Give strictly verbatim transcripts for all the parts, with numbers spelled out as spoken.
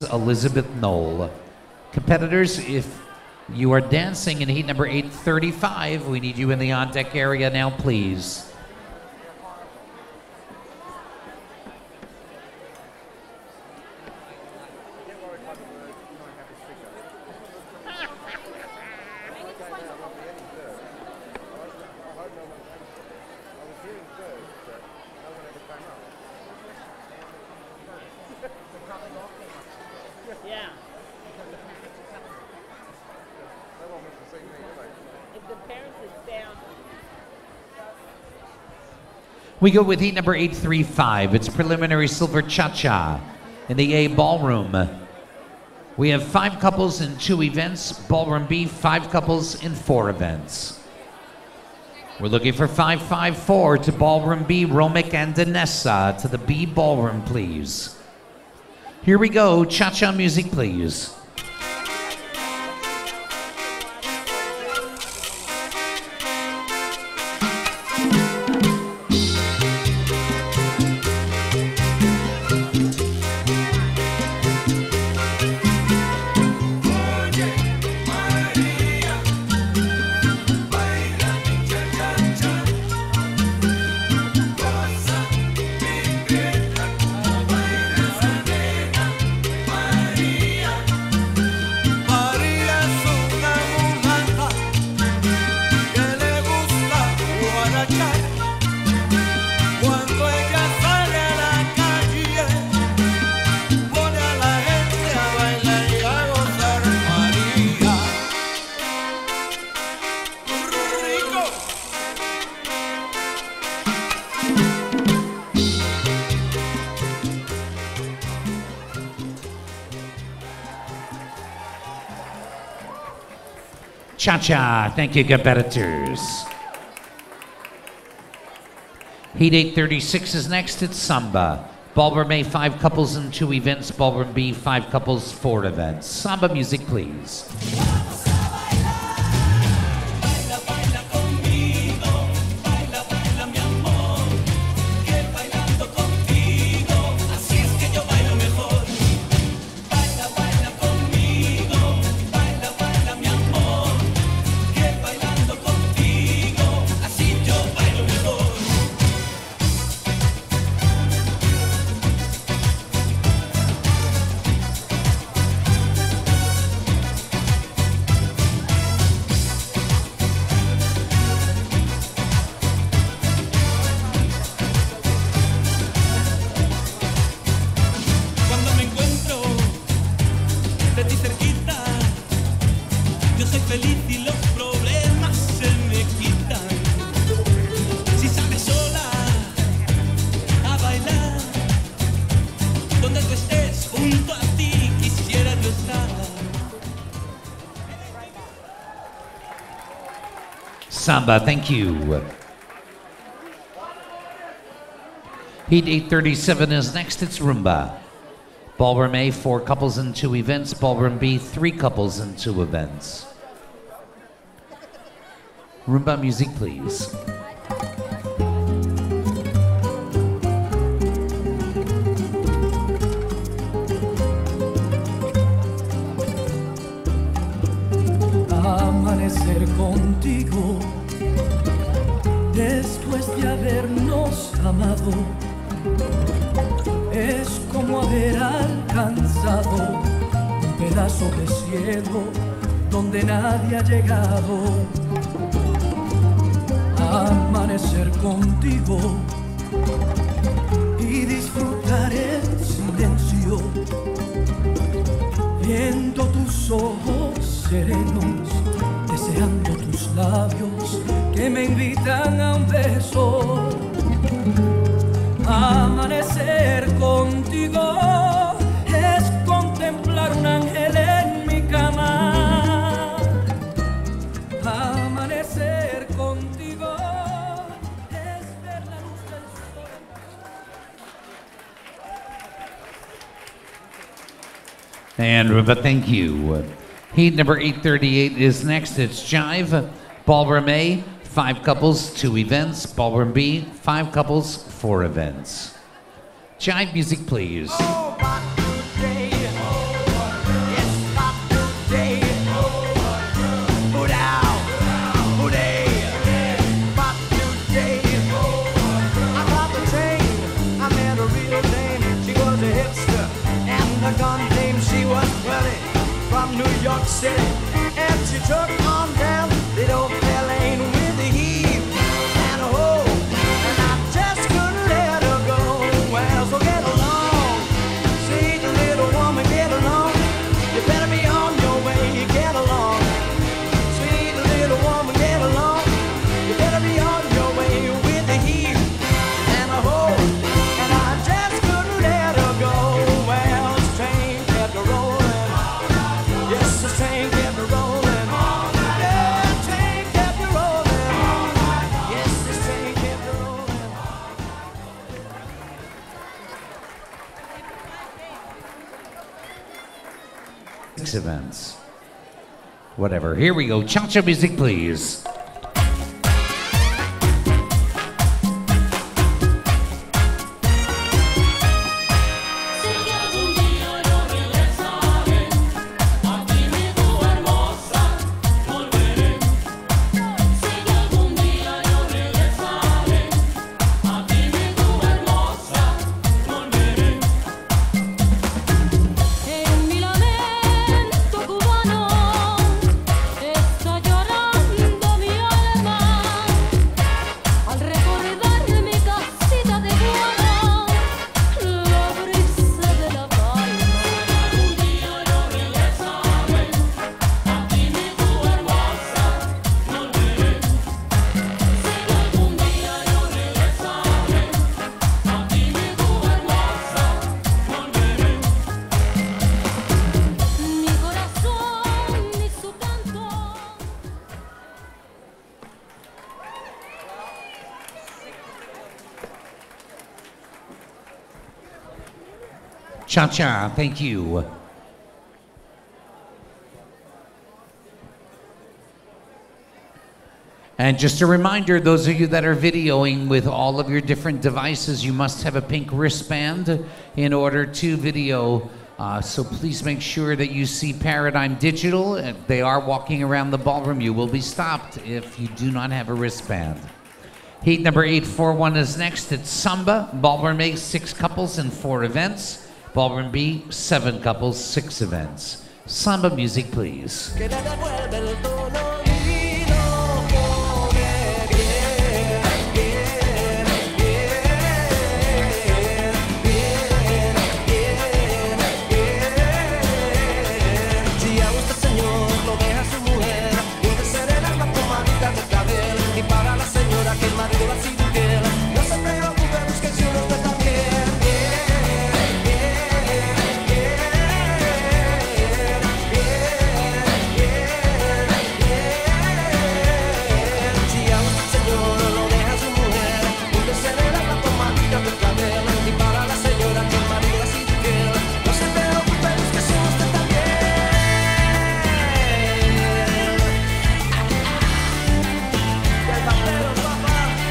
Elizabeth Knoll. Competitors, if you are dancing in heat number eight thirty-five, we need you in the on-deck area now, please. Yeah. If the parents is down. We go with heat number eight thirty-five. It's preliminary silver cha-cha in the A ballroom. We have five couples in two events. Ballroom B, five couples in four events. We're looking for five five four to Ballroom B, Romic and Danessa. To the B ballroom, please. Here we go. Cha-cha music, please. Cha-cha. Thank you, competitors. Heat eight thirty-six is next. It's Samba. Ballroom A, five couples in two events. Ballroom B, five couples, four events. Samba music, please. Samba, thank you. Heat eight thirty-seven is next. It's Rumba. Ballroom A, four couples in two events. Ballroom B, three couples in two events. Rumba music, please. Amanecer contigo después de habernos amado es como haber alcanzado un pedazo de cielo donde nadie ha llegado. Amanecer contigo y disfrutar el silencio viendo tus ojos serenos, deseando tus labios que me invitan a un beso. Amanecer contigo es contemplar un ángel en mi cama. Amanecer contigo es ver la luz del sol. And Rumba, thank you. Heat number eight thirty-eight is next. It's Jive. Ballroom A, five couples, two events. Ballroom B, five couples, four events. Jive music, please. Oh, but today gun named she was twenty from New York City, and she took on down little Elaine with the heave and a hoe, and I just couldn't let her go. Well, so get along, see the little woman, get along. You better be on your way, get along. See the little woman, get along. You better be on your way with the heave and a hoe, and I just couldn't let her go. Well, this train kept a rolling. Yes, this train kept a rolling. Yeah, this train kept a rolling. Yes, this train kept a rolling. Six events. Whatever. Here we go. Cha-cha music, please. En mi lamento cubano está llorando mi alma al recordar mi casita de guano, la brisa de la palma. Un día yo regresaré, a ti mi tu hermosa volveré. Si algún día yo regresaré, a ti mi tu hermosa volveré. Mi corazón y su canto. Cha-cha. Thank you. And just a reminder, those of you that are videoing with all of your different devices, you must have a pink wristband in order to video. Uh, so please make sure that you see Paradigm Digital. If they are walking around the ballroom, you will be stopped if you do not have a wristband. Heat number eight forty-one is next. It's Samba. Ballroom A, six couples and four events. Ballroom B, seven couples, six events. Samba music, please. Que te devuelve el dolorido come bien, bien, bien, bien, bien, bien. Si a usted, señor, lo deja su mujer, puede ser el alma pomadita de clavel. Y para la señora que el marido ha sido infiel, no se preocupe, busque si uno está bien. Bien, bien, bien. Si a usted, señor, lo deja su mujer, puede ser el alma pomadita de clavel. Y para la señora que el marido ha sido infiel, no se preocupe, busque si uno está bien. El papel, papá.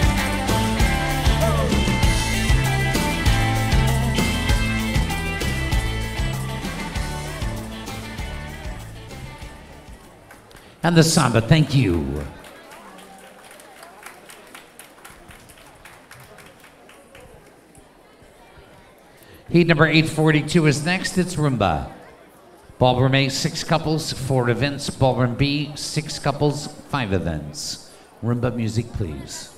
And the Samba, thank you. Heat number eight forty-two is next. It's Rumba. Ballroom A, six couples, four events. Ballroom B, six couples, five events. Rumba music, please.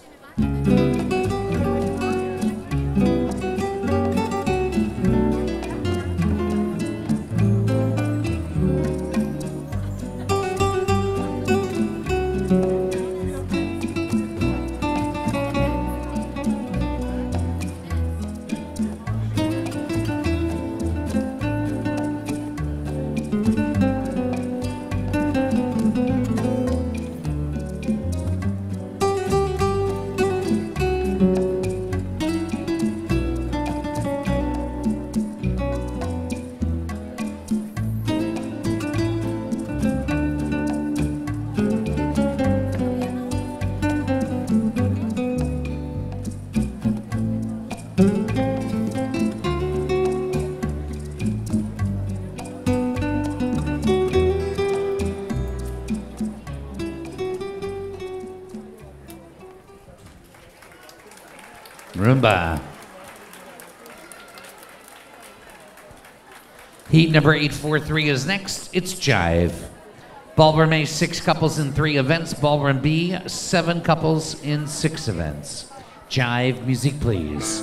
Rumba. Heat number eight four three is next. It's Jive. Ballroom A, six couples in three events. Ballroom B, seven couples in six events. Jive, music please.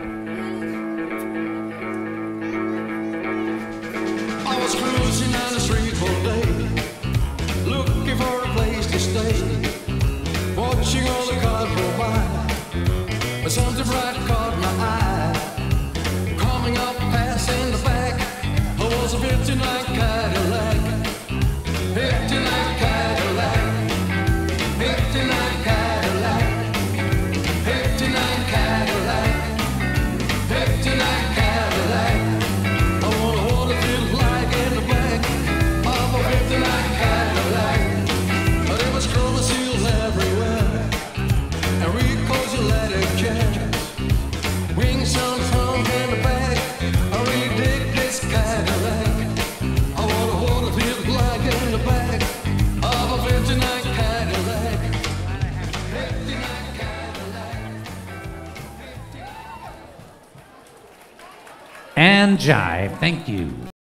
I was cruising down the street one day, looking for a place to stay, watching all the cars go by, but something bright caught my eye. Coming up, passing the back, there was a fifty-nine Cadillac, fifty-nine Cadillac, fifty-nine Cadillac, fifty-nine Cadillac, fifty-nine Cadillac. I wanna hold it feel like in the back of a fifty-nine Cadillac. But there was chroma seals everywhere, and recoils you let it catch. Wings on front and the back, I really dig this Cadillac. I wanna hold it feel like in the back of a fifty-nine Cadillac. fifty-nine Cadillac. And Jive, thank you.